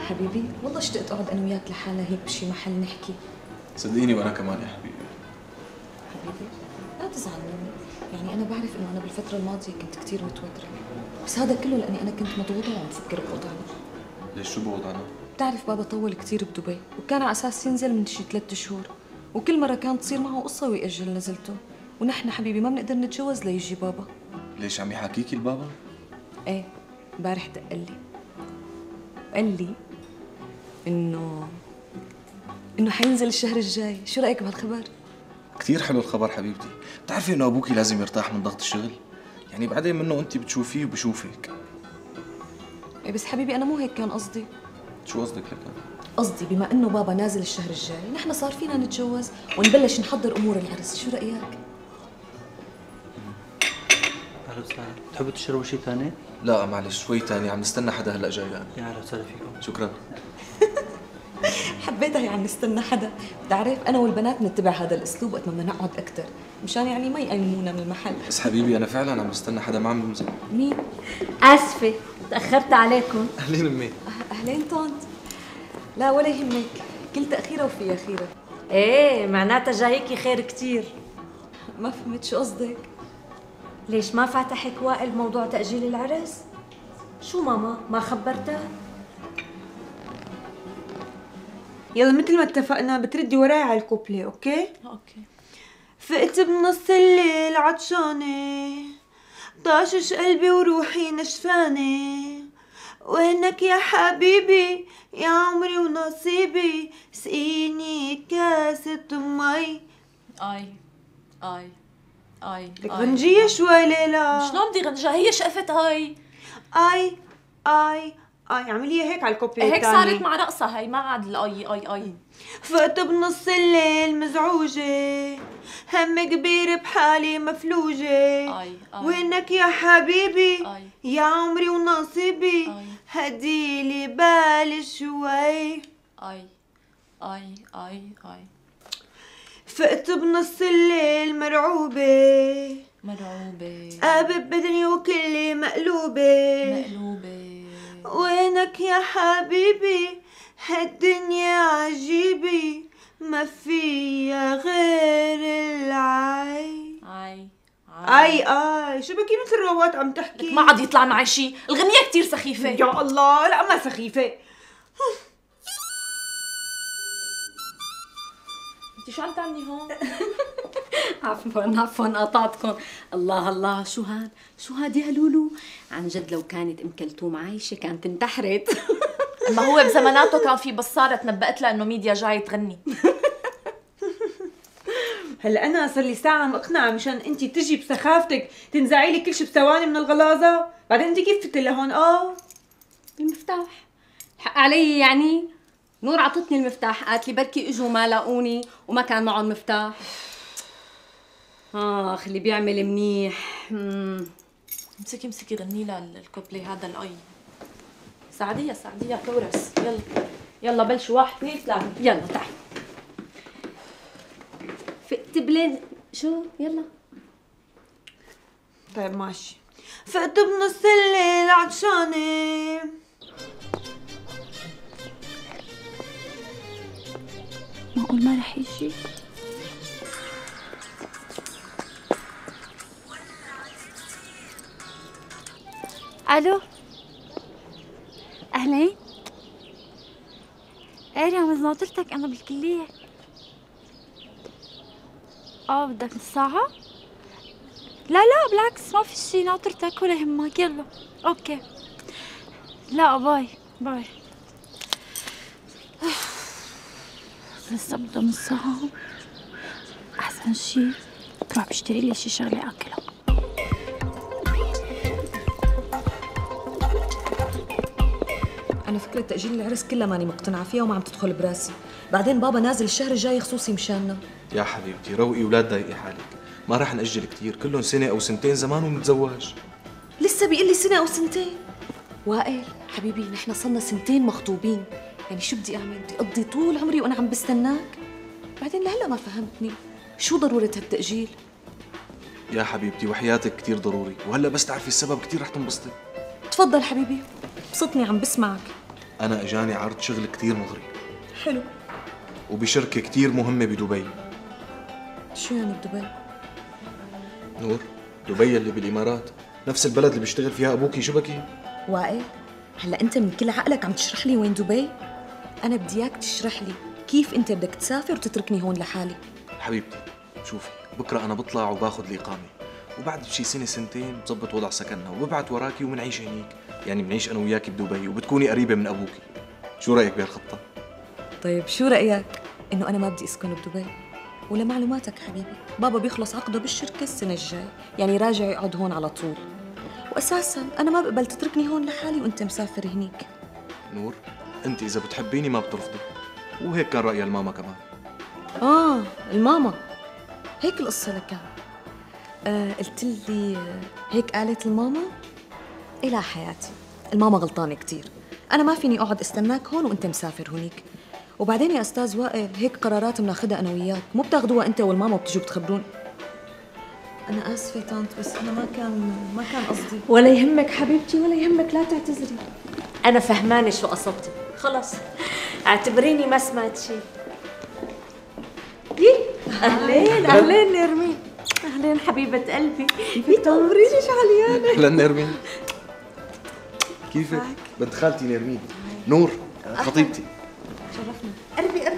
حبيبي، والله اشتقت اقعد انا وياك لحالنا هيك بشي محل نحكي. صدقيني وانا كمان يا حبيبي. حبيبي لا تزعل مني، يعني انا بعرف انه انا بالفتره الماضيه كنت كثير متوتره، بس هذا كله لاني انا كنت مضغوطه وعم بفكر بوضعنا. ليش شو بوضعنا؟ بتعرف بابا طول كثير بدبي، وكان على اساس ينزل من شي 3 شهور، وكل مره كانت تصير معه قصه ويأجل نزلته، ونحن حبيبي ما بنقدر نتجوز ليجي بابا. ليش عم يحاكيكي البابا؟ ايه امبارح دق لي وقال لي انه حينزل الشهر الجاي. شو رايك بهالخبر؟ كثير حلو الخبر حبيبتي. بتعرفي انه ابوكي لازم يرتاح من ضغط الشغل، يعني بعدين منه انت بتشوفيه وبشوفك. ايه بس حبيبي انا مو هيك كان قصدي. شو قصدك لك؟ قصدي بما انه بابا نازل الشهر الجاي، نحن صار فينا نتجوز ونبلش نحضر امور العرس. شو رايك؟ اهلا وسهلا، بتحبوا تشربوا شيء ثاني؟ لا معلش شوي تاني، عم نستنى حدا هلا جاي يعني. يا اهلا وسهلا فيكم. شكرا. حبيتها يعني نستنى حدا. بتعرف انا والبنات بنتبع هذا الاسلوب وقت ما نقعد اكثر، مشان يعني ما يقيمونا من المحل. بس حبيبي انا فعلا عم نستنى حدا، ما عم بمزح. مين؟ اسفه تاخرت عليكم. اهلين امي. اهلين طنط. لا ولا يهمك، كل تاخيره وفيها خيره. ايه معناتها جايكي خير كتير. ما فهمت شو قصدك. ليش ما فتحك وائل موضوع تأجيل العرس؟ شو ماما ما خبرتها؟ يلا مثل ما اتفقنا بتردي وراي على الكوبلي، اوكي؟ اوكي. فقت بنص الليل عطشانة، طاشش قلبي وروحي نشفانة، وينك يا حبيبي يا عمري ونصيبي، سقيني كاسة مي. اي لك غنجية شوي ليلى. شلون بدي غنجة؟ هي شقفت هاي. اي اعمليها هيك على الكوبلي هيك التاني. صارت مع رقصة هاي، ما عاد اي. فقت بنص الليل مزعوجة، هم كبير بحالي مفلوجة، وينك يا حبيبي يا عمري ونصيبي، هديلي بالي شوي. اي فقت بنص الليل مرعوبة، قابب بدني وكلي مقلوبة، وينك يا حبيبي هالدنيا عجيبة، ما فيها غير العي. اي شو بكي مثل روات عم تحكي؟ ما عاد يطلع معي شي، الغنية كتير سخيفة. يا الله لا ما سخيفة. انتي شو عم تعملي هون؟ عفوا قطعتكم. الله شو هاد يا لولو؟ عن جد لو كانت ام كلثوم عايشه كانت انتحرت. اما هو بزماناته كان في بصارة تنبأت لها انه ميديا جاي تغني. هلا انا صار لي ساعه مقنعه مشان انت تجي بسخافتك تنزعي لي كل شيء بثواني من الغلاظه، بعدين انت كيف فتي لهون؟ المفتاح الحق علي يعني. نور عطتني المفتاح، قالت لي بركي اجوا ما لاقوني وما كان معهم مفتاح. اللي بيعمل منيح. امسكي غني لها الكوبلي هذا الاي. ساعديها كورس. يلا بلشوا. 1 2 3. يلا تعي. فقت بلين شو؟ يلا طيب ماشي. فقت بنص الليل عطشانة، معقول ما رح يجي؟ الو اهلين. ايه رامز ناطرتك انا بالكلية. بدك نص ساعة؟ لا بالعكس ما في شي، ناطرتك ولا يهمك. يلا اوكي. لا باي. لسه بدها نص ساعة. احسن شي تروح بشتري لي شي شغلة اكلها. انا فكره تاجيل العرس كلها ماني مقتنعه فيها وما عم تدخل براسي. بعدين بابا نازل الشهر الجاي خصوصي مشاننا. يا حبيبتي روقي ولا تضايقي حالك، ما رح نأجل كثير، كلهم سنة أو سنتين زمان ونتزوج. لسه بيقول لي سنه او سنتين؟ وائل حبيبي نحن صرنا 2 سنين مخطوبين، يعني شو بدي اعمل؟ بدي اقضي طول عمري وانا عم بستناك؟ بعدين لهلا ما فهمتني شو ضروره هالتاجيل؟ يا حبيبتي وحياتك كثير ضروري، وهلا بس تعرفي السبب كثير رح تنبسطي. تفضل حبيبي، بسطني عم بسمعك. أنا إجاني عرض شغل كتير مغري حلو. وبشركة كتير مهمة بدبي. شو يعني بدبي؟ نور، دبي اللي بالإمارات، نفس البلد اللي بيشتغل فيها أبوكي. شو بكي؟ وائل، هلا انت من كل عقلك عم تشرح لي وين دبي؟ انا بدي اياك تشرح لي كيف انت بدك تسافر وتتركني هون لحالي. حبيبتي شوفي، بكرة أنا بطلع وباخد الإقامة، وبعد بشي سنة سنتين بظبط وضع سكننا وببعت وراكي وبنعيش هنيك. يعني بنعيش أنا وياكي بدبي وبتكوني قريبة من أبوكي. شو رأيك بهالخطة؟ طيب شو رأيك إنه أنا ما بدي أسكن بدبي؟ ولمعلوماتك حبيبي، بابا بيخلص عقده بالشركة السنة الجاي، يعني راجع يقعد هون على طول. وأساساً أنا ما بقبل تتركني هون لحالي وأنت مسافر هنيك. نور، أنت إذا بتحبيني ما بترفضي، وهيك كان رأي الماما كمان. الماما هيك القصة لكان. قلت لي هيك قالت الماما؟ إيه لا حياتي، الماما غلطانة كتير. أنا ما فيني أقعد استناك هون وأنت مسافر هنيك. وبعدين يا أستاذ وائل، هيك قرارات بناخدها أنا وياك، مو بتاخدوها أنت والماما وبتجوا بتخبرون. أنا آسفة طنط، بس أنا ما كان قصدي. ولا يهمك حبيبتي، ولا يهمك، لا تعتذري. أنا فهمانة شو قصدتي، خلص اعتبريني ما سمعت شيء. أهلين أهلين نرمين، أهلين حبيبة قلبي، تنوريني شو عليانة. أهلا نرمين، كيفك؟ بنت خالتي نرمين. نور خطيبتي. قربي